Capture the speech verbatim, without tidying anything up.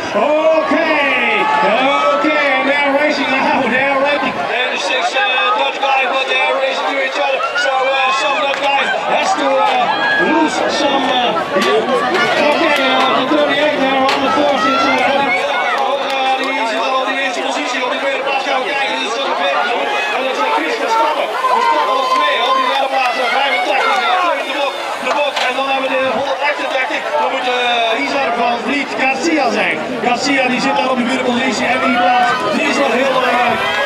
Okay, okay, and they're racing now, they're racing. And the six uh, Dutch guys, but they're racing to each other. So uh, some Dutch guy has to uh, lose some. Uh, yeah. Okay, uh, the thirty-eight there on the fourth is uh, ook uh, die is al die eerste positie op de tweede plaats gaan kijken. Die is tot de vierde doen. En dat is uh, Chris Verstappen. Verstappen op twee op die derde plaats, uh, vijfentachtig. Uh, de bok, de bok. En dan hebben we de honderdachtendertig. Dan moet uh, Isar van Vliet Garcia zijn. Garcia die zit daar op de vierde positie en die plaats die is wel heel belangrijk.